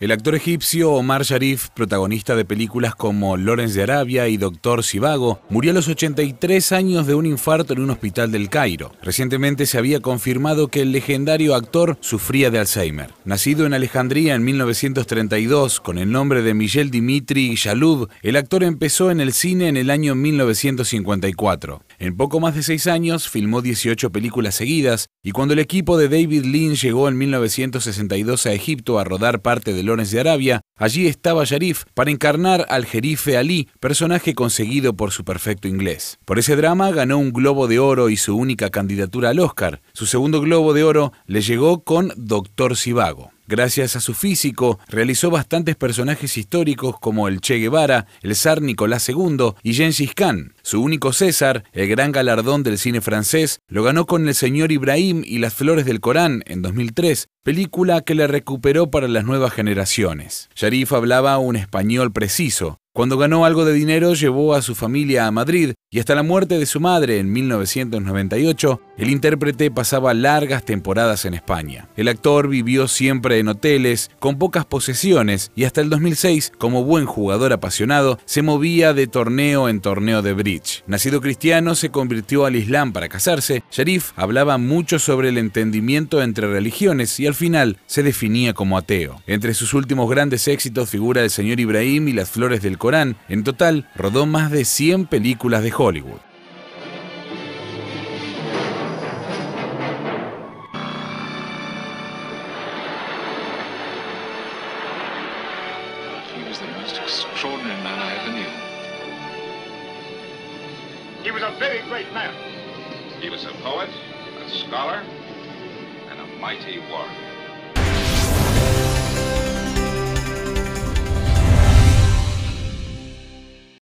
El actor egipcio Omar Sharif, protagonista de películas como Lawrence de Arabia y Doctor Zhivago, murió a los 83 años de un infarto en un hospital del Cairo. Recientemente se había confirmado que el legendario actor sufría de Alzheimer. Nacido en Alejandría en 1932 con el nombre de Miguel Dimitri Yaloub, el actor empezó en el cine en el año 1954. En poco más de 6 años filmó 18 películas seguidas y cuando el equipo de David Lynch llegó en 1962 a Egipto a rodar parte de Lawrence de Arabia, allí estaba Sharif para encarnar al jerife Ali, personaje conseguido por su perfecto inglés. Por ese drama ganó un Globo de Oro y su única candidatura al Oscar. Su segundo Globo de Oro le llegó con Doctor Zhivago. Gracias a su físico, realizó bastantes personajes históricos como el Che Guevara, el zar Nicolás II y Gengis Khan. Su único César, el gran galardón del cine francés, lo ganó con El señor Ibrahim y Las flores del Corán en 2003, película que le recuperó para las nuevas generaciones. Sharif hablaba un español preciso. Cuando ganó algo de dinero, llevó a su familia a Madrid y hasta la muerte de su madre en 1998, el intérprete pasaba largas temporadas en España. El actor vivió siempre en hoteles, con pocas posesiones y hasta el 2006, como buen jugador apasionado, se movía de torneo en torneo de bridge. Nacido cristiano, se convirtió al Islam para casarse. Sharif hablaba mucho sobre el entendimiento entre religiones y al final se definía como ateo. Entre sus últimos grandes éxitos figura El señor Ibrahim y Las flores del Corán. En total, rodó más de 100 películas de Hollywood. He was the most extraordinary man I ever knew. He was a very great man. He was a poet, a scholar, and a mighty warrior.